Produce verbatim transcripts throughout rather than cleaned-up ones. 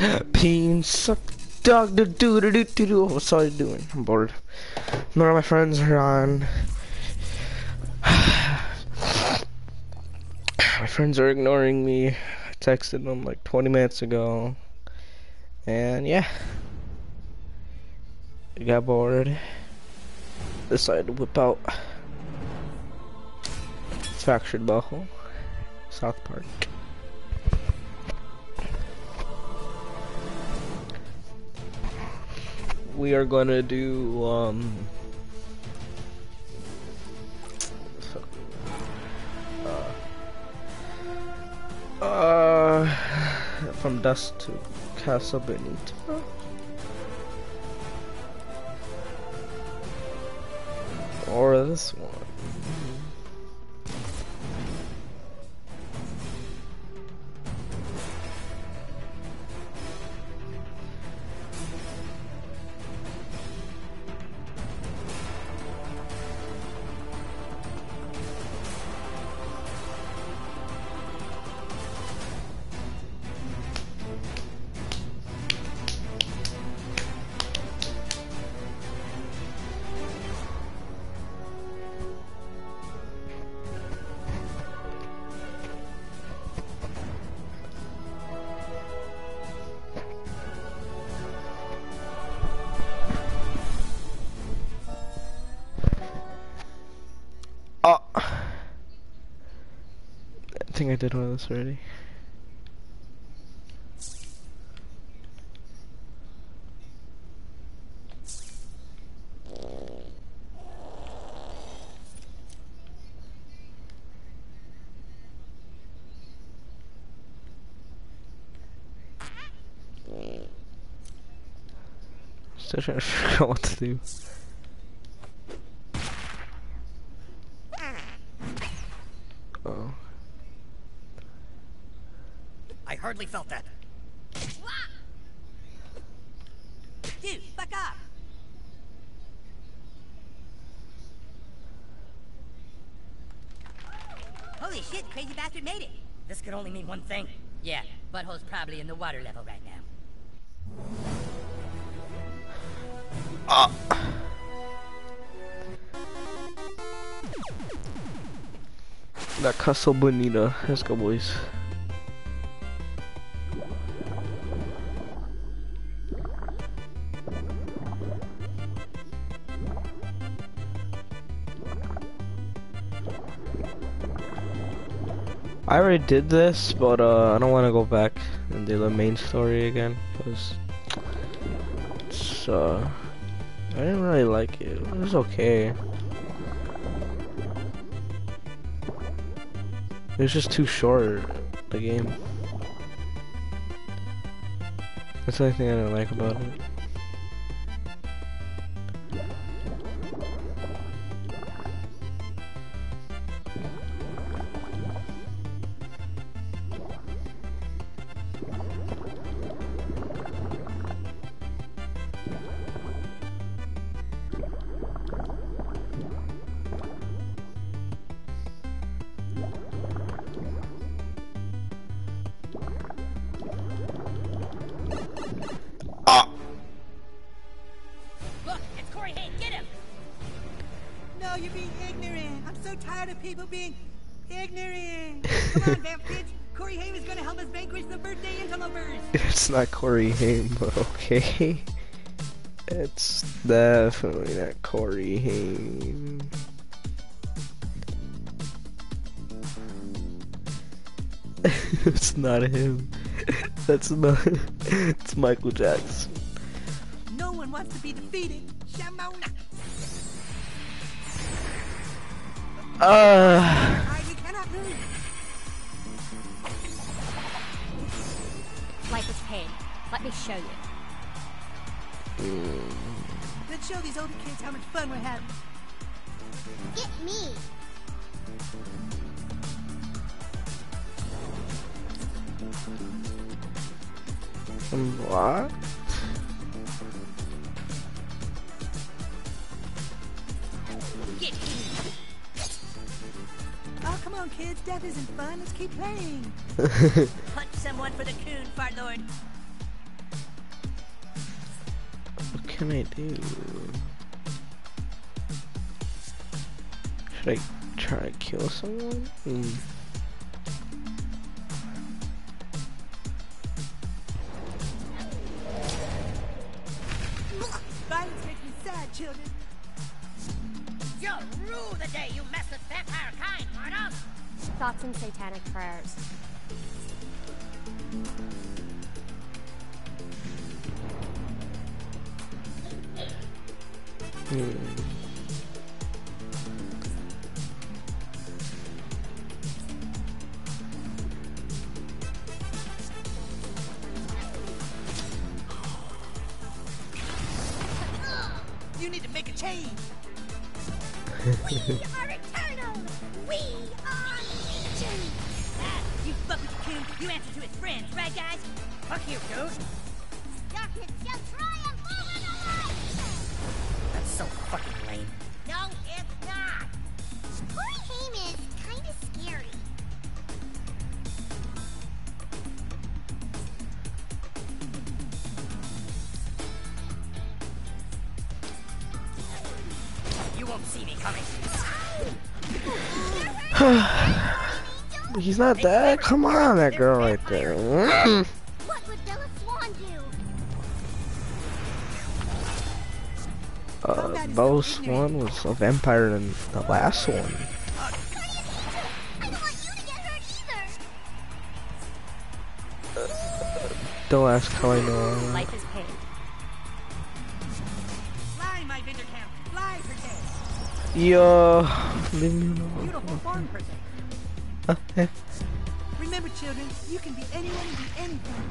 Peen suck dog do do do do do do. What's all you doing? I'm bored. None of my friends are on. My friends are ignoring me. I texted them like twenty minutes ago. And yeah. I got bored. Decided to whip out Fractured Butthole. South Park. We are gonna do um uh, uh from Dusk to Casa Bonita. Or this one. Oh, I think I did one of this already. Still trying to figure out what to do. Oh. I hardly felt that. Dude, fuck off! Holy shit, crazy bastard made it! This could only mean one thing. Yeah, butthole's probably in the water level right now. Ah. That Casa Bonita. Let's go, boys. I already did this, but uh, I don't want to go back and do the main story again, because it's, uh, I didn't really like it. It was okay. It was just too short, the game. That's the only thing I didn't like about it. People being ignorant. Come on, vamp kids. Corey Haim is gonna help us vanquish the birthday interlopers. It's not Corey Haim, but okay. It's definitely not Corey Haim. It's not him. That's not. It's Michael Jackson. No one wants to be defeated. Shamona. Uh. You cannot lose. Life is pain. Let me show you. Mm. Let's show these older kids how much fun we're having. Get me. What? Get me. Oh, come on, kids. Death isn't fun. Let's keep playing. Punch someone for the coon, fart lord. can I do? Should I try to kill someone? Hmm. Violence makes me sad, children. You'll rue the day you mess with vampire kind, mortal! Thoughts and satanic prayers. Hmm. You need to make a change. We are eternal! We are legion! Ah, you fuck with the king, you answer to his friends, right guys? Fuck you, dude! Darkness shall triumph over the light! That's so fucking lame. No, it's not! Corey Haim is kinda scary. You won't see me coming. He's not dead? Come on, that girl right there. What would Bella Swan do? Uh, Bella Swan was a vampire in the last one. I don't want you to get hurt either! Don't ask how I know. Life is pain. Fly, my vendor camp. Fly, per se. Yo, leave me alone. Beautiful form, per se. Uh, eh. Remember, children, you can be anyone and be anything.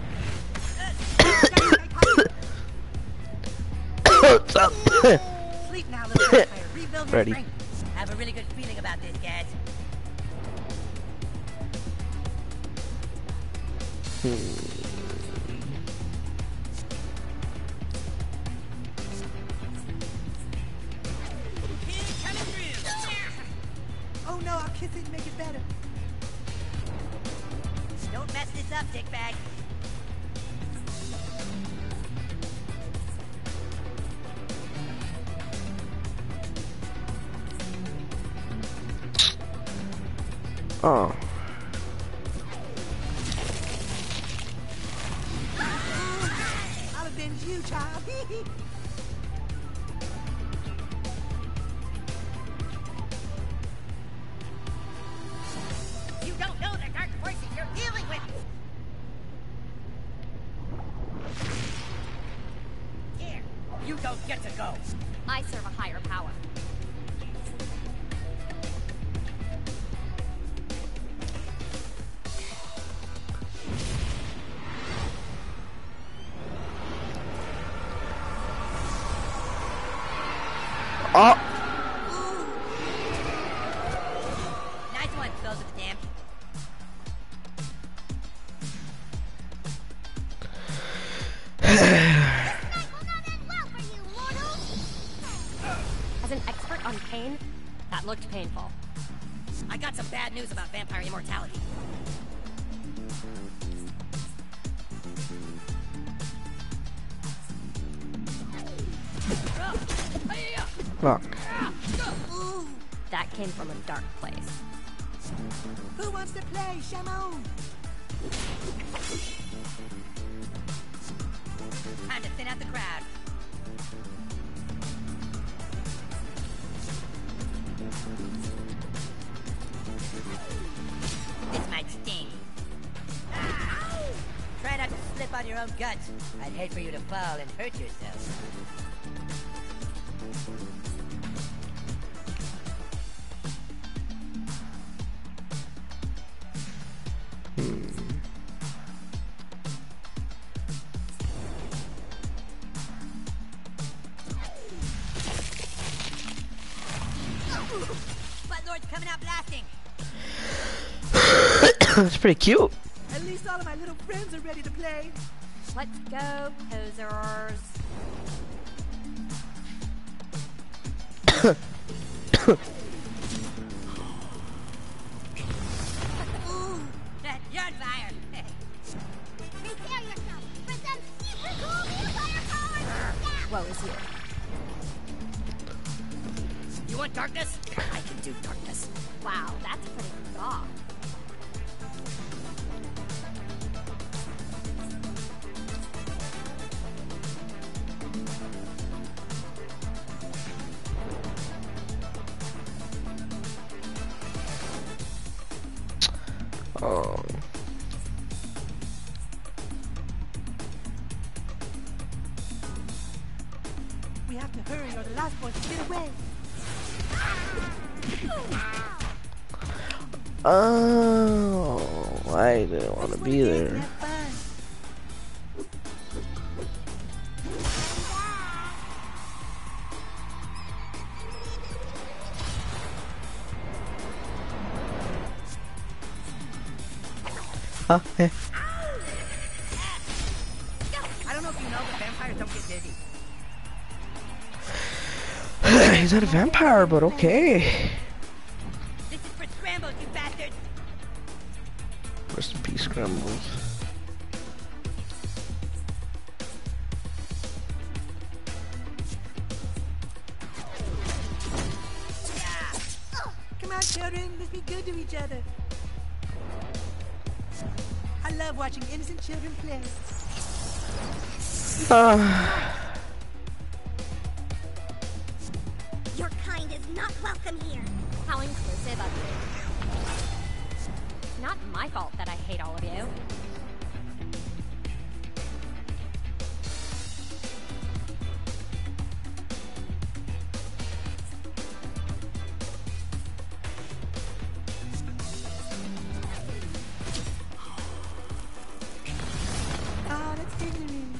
What's up? Sleep now, little vampire. Rebuild your Ready. strength. I have a really good feeling about this, guys. Kid coming through! Oh no, I'll kiss it and make it better. Don't mess this up, dickbag. Oh. I'll avenge you, child. You don't know the dark forces you're dealing with! Here, you don't get to go. I serve a higher power. Oh. Nice one, souls of the damned. As an expert on pain, that looked painful. I got some bad news about vampire immortality. Fuck. That came from a dark place. Who wants to play, Shamon? Time to thin out the crowd. This might sting. Ow! Try not to slip on your own guts. I'd hate for you to fall and hurt yourself. Lord's coming out blasting. That's pretty cute. At least all of my little friends are ready to play. Let's go, posers. Ooh, you're on fire. Prepare yourself for some super cool vampire powers. Yeah. Whoa, as you. You want darkness? I can do darkness. Wow, that's pretty raw. Oh. We have to hurry or the last boys will get away. Oh, I didn't want to be there. Have fun. Huh? Eh. I don't know if you know, but vampires don't get dizzy. He's not a vampire, but okay. This is for scrambles, you bastards! Rest in peace, Scrambles. Come on, children. Let's be good to each other. I love watching innocent children play. Uh, Your kind is not welcome here. How inclusive of you. Not my fault that I hate all of you. Oh, that's ignorant.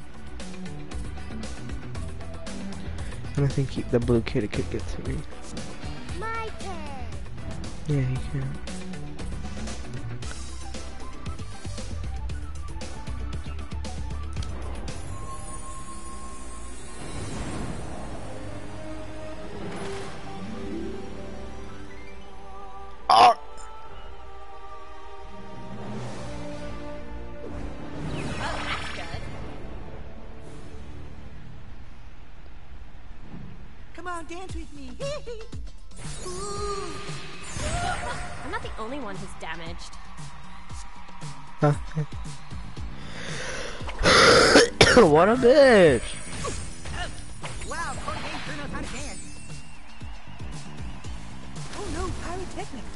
and I think he, the blue kid could get to me. My turn. Yeah, he can. Oh! Come on, dance with me. I'm not the only one who's damaged. Huh? What a bitch! Wow, Corey Hayes sure knows how to dance. Oh no, pyrotechnics.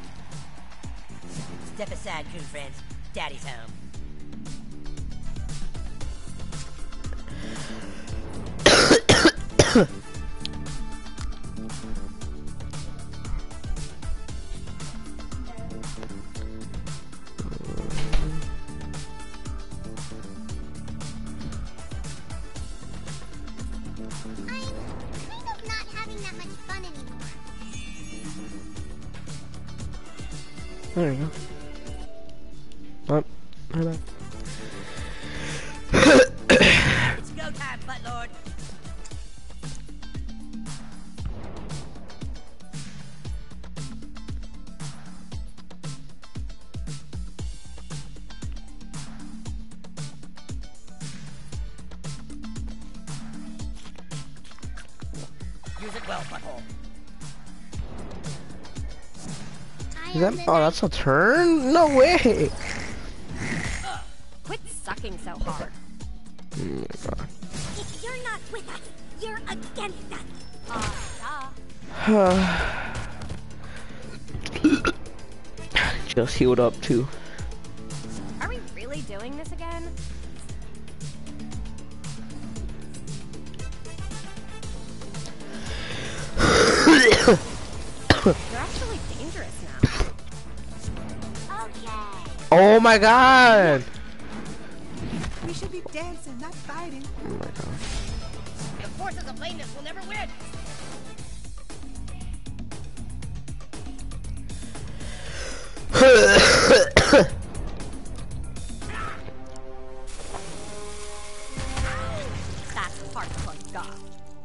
Step aside, coon friends. Daddy's home. I'm kind of not having that much fun anymore. There you go. Oh, hi back. It's go time, buttlord. Use it well, butthole. I Is that? am the Oh, that's a turn? No way! Quit sucking so hard. Oh my god. night. You're not with us. You're against us. Uh, duh. Just healed up too. Are we really doing this again? You're actually dangerous now. Okay. Oh my god! We should be dancing, not fighting. Oh my god. The forces of lameness will never win. That's hardcore goth.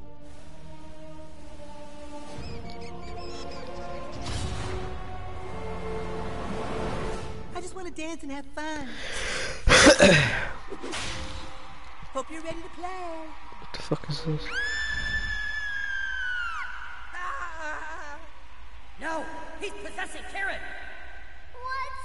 I just want to dance and have fun. Hope you're ready to play. What the fuck is this? Ah! No, he's possessing Karen. What's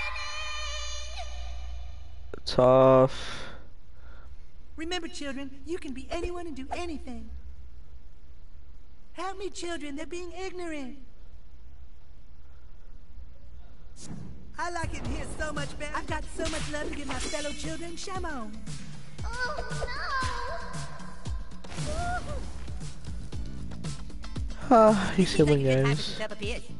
happening? Tough. Remember, children, you can be anyone and do anything. Help me, children. They're being ignorant. I like it here so much better. I've got so much love to give my fellow children. Shamo. Oh no! Ah, he's Seems like healing, he just happens guys. himself up he is.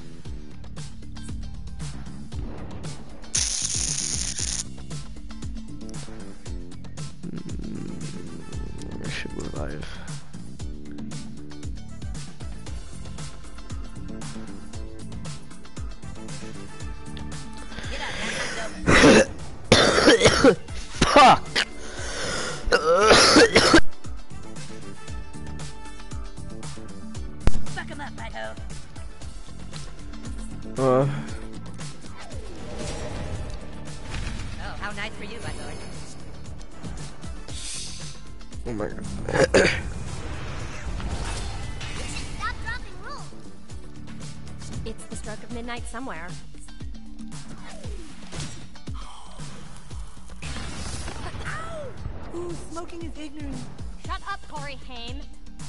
I should revive. Get up, man. Go. Fuck! Fuck him up, butthole. Uh, Oh, how nice for you, butthole. oh my god. Stop dropping rules. It's the stroke of midnight somewhere. Ooh, smoking is ignorant. Shut up, Corey Haim.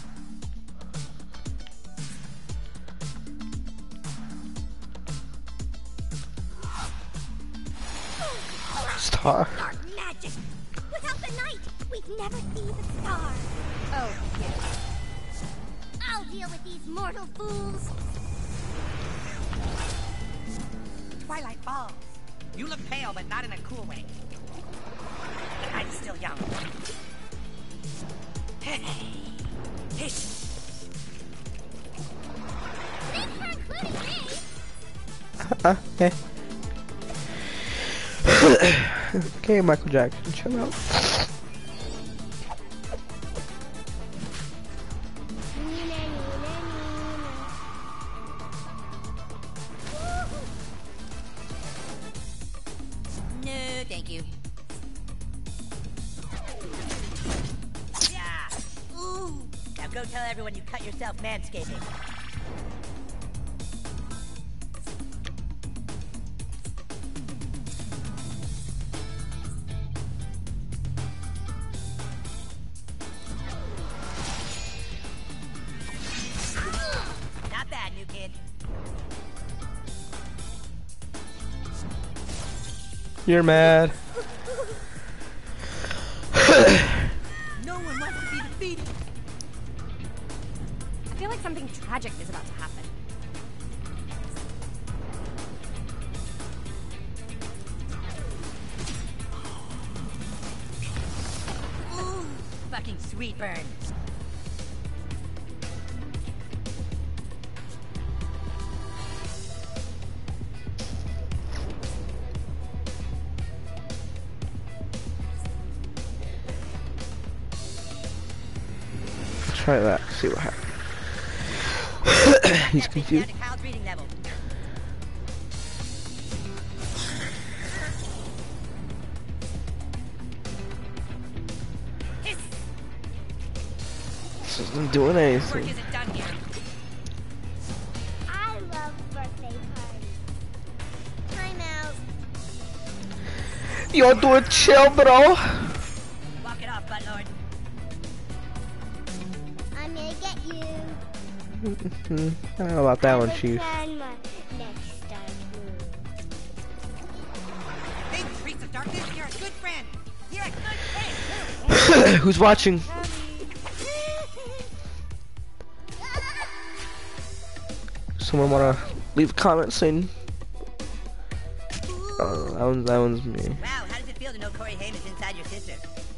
Star. Dark magic. Without the night, we'd never see the stars. Oh, yeah. I'll deal with these mortal fools. Twilight falls. You look pale, but not in a cool way. The night is still young. Hey, hish. Thanks for including me. Uh, okay. Okay, Michael Jackson, chill out. No, thank you. Yeah. Ooh. Now go tell everyone you cut yourself manscaping. Not bad, new kid. You're mad. No one wants to be defeated. I feel like something tragic is about to happen. Ooh, fucking sweet burn. Try that, see what happens. He's That brings me down confused. to Kyle's reading level. Hiss. This isn't doing Work anything. isn't done here. I love birthday parties. Time out. Yo, do it chill, bro. Walk it off, buttlord. I'm gonna get you. Hmm, I don't know about that one, Chief. Plan my next dark move. Thanks, Priest of Darkness. You're a good friend. You're a good friend. Who's watching? Someone wanna leave a comment saying? Oh, that one's that one's me. Wow, how does it feel to know Corey Haim is inside your sister?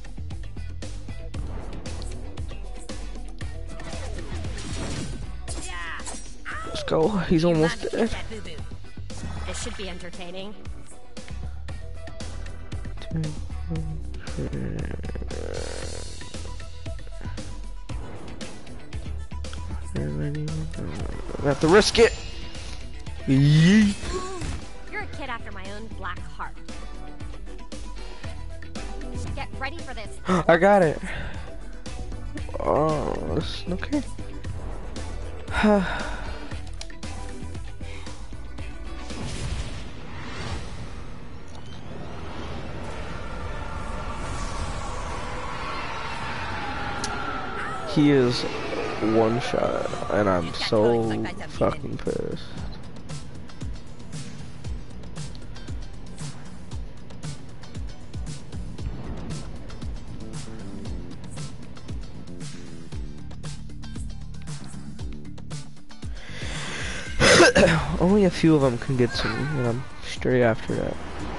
Yeah. Let's go. He's You almost mommy, dead. that boo-boo. This should be entertaining. We have to risk it. Yee. You're a kid after my own black heart. Get ready for this. I got it. Oh, that's okay. He is one shot, and I'm so fucking pissed. Only a few of them can get to me, and I'm straight after that.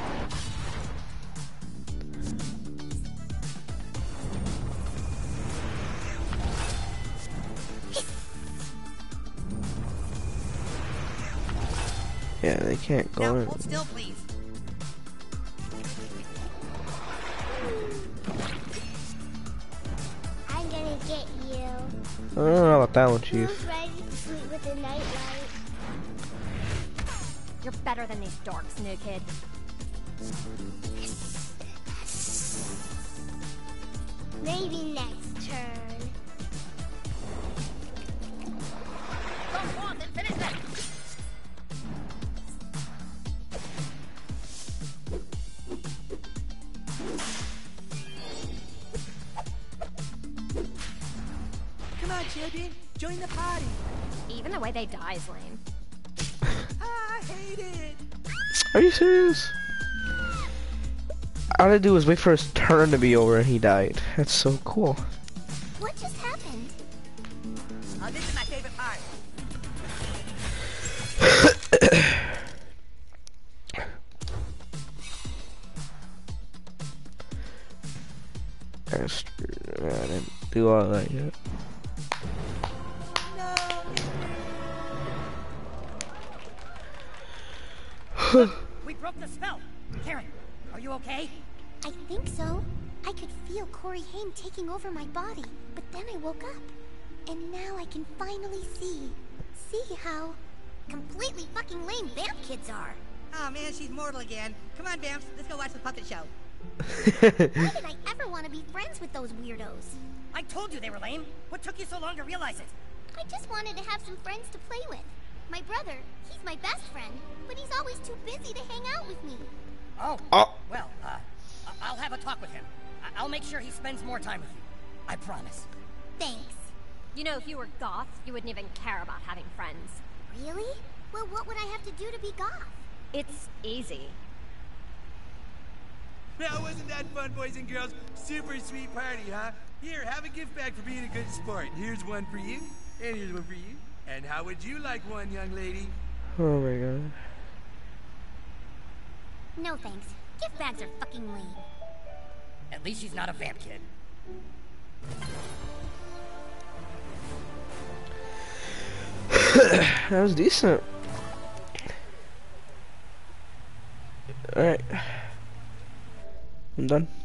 Yeah, they can't go Now, in. hold still, please. I'm gonna get you. I don't know about that one, Chief. Who's ready to sleep with a nightlight? You're better than these dorks, new kid. Maybe next turn. Go on, then finish that. Come on, children. Join the party. Even the way they die is lame. I hate it. Are you serious? All I do is wait for his turn to be over and he died. That's so cool. What just happened? Oh, this is my favorite part. Bastard. Man, I didn't do all that yet. We broke the spell. Karen, are you okay? I think so. I could feel Corey Haim taking over my body, but then I woke up. And now I can finally see. See how completely fucking lame vamp kids are. Oh man, she's mortal again. Come on, Vamps, let's go watch the puppet show. Why did I ever want to be friends with those weirdos? I told you they were lame. What took you so long to realize it? I just wanted to have some friends to play with. My brother, he's my best friend, but he's always too busy to hang out with me. Oh. Oh. Well, uh, I- I'll have a talk with him. I- I'll make sure he spends more time with you. I promise. Thanks. You know, if you were goth, you wouldn't even care about having friends. Really? Well, what would I have to do to be goth? It's easy. Now, wasn't that fun, boys and girls? Super sweet party, huh? Here, have a gift bag for being a good sport. Here's one for you, and here's one for you. And how would you like one, young lady? Oh my god. No thanks. Gift bags are fucking lame. At least she's not a vamp kid. That was decent. Alright. I'm done.